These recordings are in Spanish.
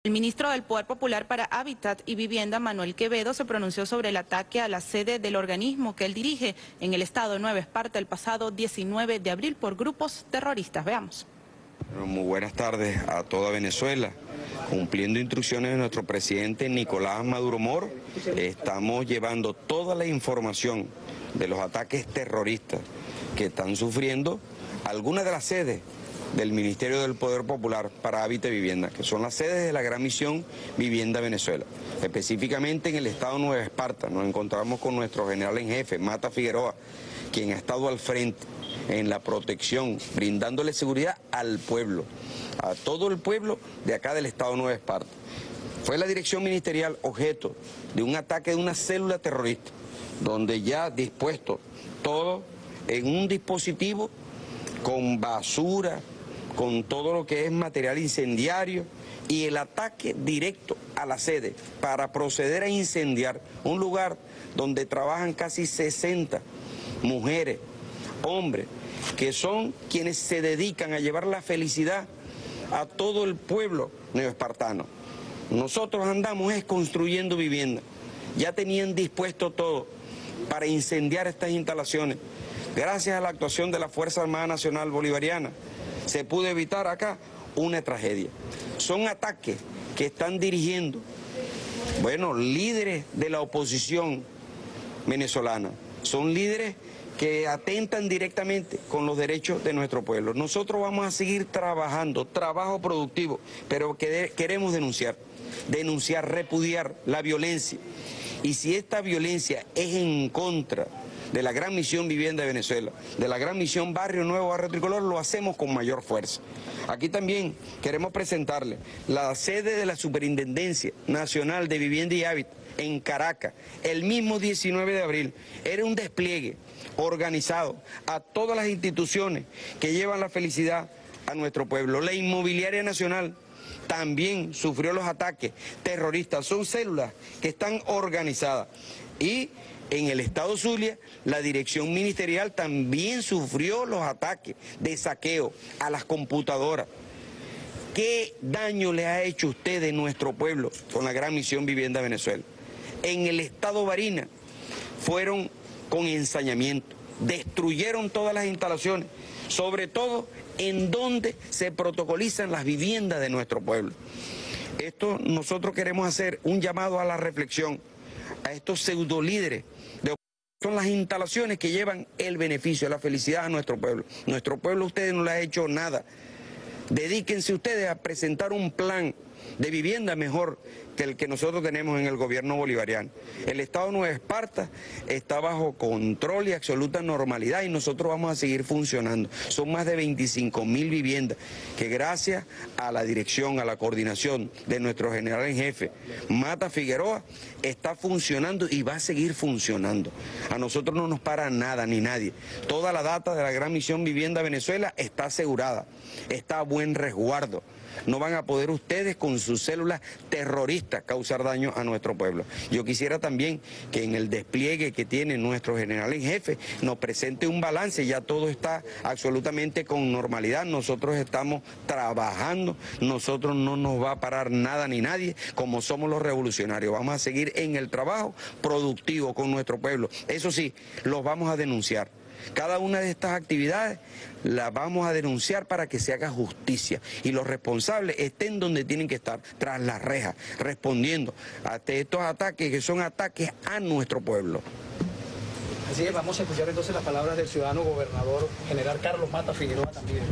El ministro del Poder Popular para Hábitat y Vivienda, Manuel Quevedo, se pronunció sobre el ataque a la sede del organismo que él dirige en el estado de Nueva Esparta el pasado 19 de abril por grupos terroristas. Veamos. Muy buenas tardes a toda Venezuela. Cumpliendo instrucciones de nuestro presidente Nicolás Maduro Moro, estamos llevando toda la información de los ataques terroristas que están sufriendo algunas de las sedes del Ministerio del Poder Popular para Hábitat y Vivienda, que son las sedes de la Gran Misión Vivienda Venezuela. Específicamente en el estado de Nueva Esparta nos encontramos con nuestro general en jefe, Mata Figueroa, quien ha estado al frente en la protección, brindándole seguridad al pueblo, a todo el pueblo de acá del estado de Nueva Esparta. Fue la dirección ministerial objeto de un ataque de una célula terrorista, donde ya dispuesto todo en un dispositivo con basura, con todo lo que es material incendiario y el ataque directo a la sede para proceder a incendiar un lugar donde trabajan casi 60 mujeres, hombres, que son quienes se dedican a llevar la felicidad a todo el pueblo neoespartano. Nosotros andamos construyendo vivienda, ya tenían dispuesto todo para incendiar estas instalaciones. Gracias a la actuación de la Fuerza Armada Nacional Bolivariana, se pudo evitar acá una tragedia. Son ataques que están dirigiendo, líderes de la oposición venezolana. Son líderes que atentan directamente con los derechos de nuestro pueblo. Nosotros vamos a seguir trabajando, trabajo productivo, pero queremos denunciar, repudiar la violencia. Y si esta violencia es en contra de la Gran Misión Vivienda de Venezuela, de la Gran Misión Barrio Nuevo, Barrio Tricolor, lo hacemos con mayor fuerza. Aquí también queremos presentarle la sede de la Superintendencia Nacional de Vivienda y Hábitat en Caracas, el mismo 19 de abril. Era un despliegue organizado a todas las instituciones que llevan la felicidad a nuestro pueblo. La Inmobiliaria Nacional también sufrió los ataques terroristas. Son células que están organizadas. Y en el estado Zulia, la dirección ministerial también sufrió los ataques de saqueo a las computadoras. ¿Qué daño le ha hecho usted de nuestro pueblo con la Gran Misión Vivienda Venezuela? En el estado Barinas fueron con ensañamiento, destruyeron todas las instalaciones, sobre todo en donde se protocolizan las viviendas de nuestro pueblo. Esto nosotros queremos hacer un llamado a la reflexión a estos pseudolíderes. Son las instalaciones que llevan el beneficio, la felicidad a nuestro pueblo. Nuestro pueblo a ustedes no le ha hecho nada. Dedíquense ustedes a presentar un plan de vivienda mejor que el que nosotros tenemos en el gobierno bolivariano. El estado de Nueva Esparta está bajo control y absoluta normalidad y nosotros vamos a seguir funcionando. Son más de 25.000 viviendas que gracias a la dirección, a la coordinación de nuestro general en jefe, Mata Figueroa, está funcionando y va a seguir funcionando. A nosotros no nos para nada ni nadie. Toda la data de la Gran Misión Vivienda Venezuela está asegurada, está a buen resguardo. No van a poder ustedes con sus células terroristas causar daño a nuestro pueblo. Yo quisiera también que en el despliegue que tiene nuestro general en jefe nos presente un balance. Ya todo está absolutamente con normalidad. Nosotros estamos trabajando, nosotros no nos va a parar nada ni nadie, como somos los revolucionarios. Vamos a seguir en el trabajo productivo con nuestro pueblo. Eso sí, los vamos a denunciar. Cada una de estas actividades las vamos a denunciar para que se haga justicia y los responsables estén donde tienen que estar, tras las rejas, respondiendo a estos ataques que son ataques a nuestro pueblo. Así es, vamos a escuchar entonces las palabras del ciudadano gobernador general Carlos Mata Figueroa también.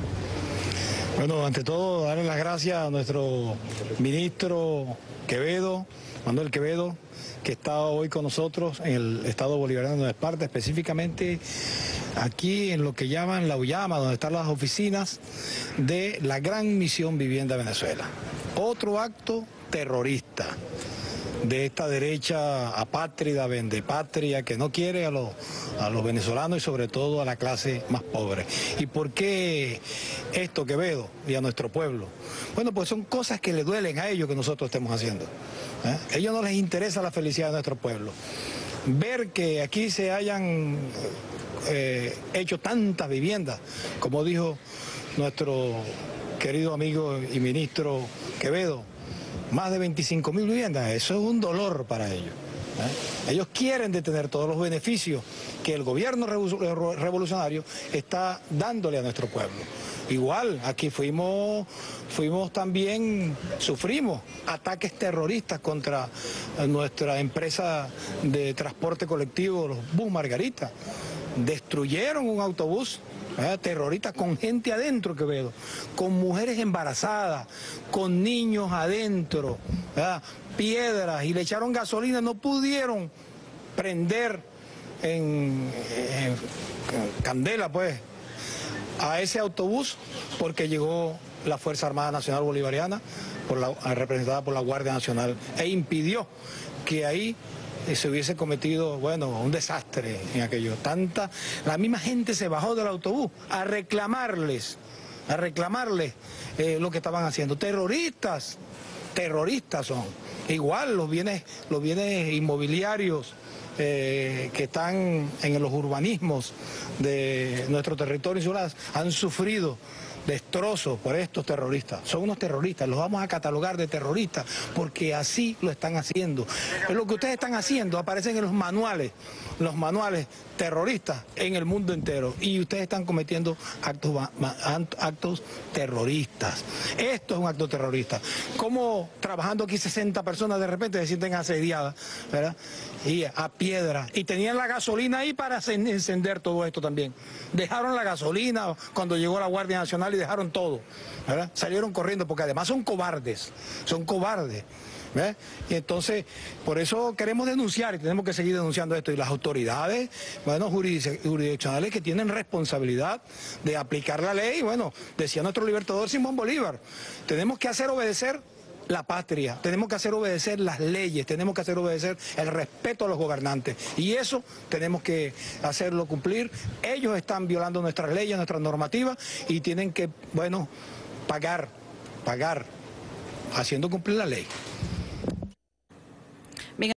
Bueno, ante todo, darle las gracias a nuestro ministro Quevedo, Manuel Quevedo, que está hoy con nosotros en el estado bolivariano de Nueva Esparta, específicamente aquí en lo que llaman la Ullama, donde están las oficinas de la Gran Misión Vivienda Venezuela. Otro acto terrorista de esta derecha apátrida, vendepatria, que no quiere a los venezolanos y sobre todo a la clase más pobre. ¿Y por qué esto, Quevedo, y a nuestro pueblo? Bueno, pues son cosas que le duelen a ellos que nosotros estemos haciendo. A ellos no les interesa la felicidad de nuestro pueblo. Ver que aquí se hayan hecho tantas viviendas, como dijo nuestro querido amigo y ministro Quevedo, más de 25.000 viviendas, eso es un dolor para ellos. Ellos quieren detener todos los beneficios que el gobierno revolucionario está dándole a nuestro pueblo. Igual, aquí sufrimos ataques terroristas contra nuestra empresa de transporte colectivo, los Bus Margarita. Destruyeron un autobús terroristas con gente adentro, Quevedo, con mujeres embarazadas, con niños adentro, piedras, y le echaron gasolina, no pudieron prender en candela, pues, a ese autobús porque llegó la Fuerza Armada Nacional Bolivariana, representada por la Guardia Nacional, e impidió que ahí se hubiese cometido, bueno, un desastre en aquello. La misma gente se bajó del autobús a reclamarles lo que estaban haciendo. Terroristas son. Igual los bienes inmobiliarios que están en los urbanismos de nuestro territorio insular han sufrido destrozos por estos terroristas. Son unos terroristas, los vamos a catalogar de terroristas porque así lo están haciendo. Lo que ustedes están haciendo aparecen en los manuales terroristas en el mundo entero, y ustedes están cometiendo actos terroristas. Esto es un acto terrorista. Como trabajando aquí 60 personas de repente se sienten asediadas, ¿verdad? Y a piedra, y tenían la gasolina ahí para encender todo esto también. Dejaron la gasolina cuando llegó la Guardia Nacional y dejaron todo, ¿verdad? Salieron corriendo porque además son cobardes. ¿Ves? Y entonces, por eso queremos denunciar, y tenemos que seguir denunciando esto, y las autoridades, bueno, jurisdiccionales que tienen responsabilidad de aplicar la ley. Bueno, decía nuestro libertador Simón Bolívar, tenemos que hacer obedecer la patria, tenemos que hacer obedecer las leyes, tenemos que hacer obedecer el respeto a los gobernantes, y eso tenemos que hacerlo cumplir. Ellos están violando nuestras leyes, nuestras normativas, y tienen que, bueno, pagar haciendo cumplir la ley.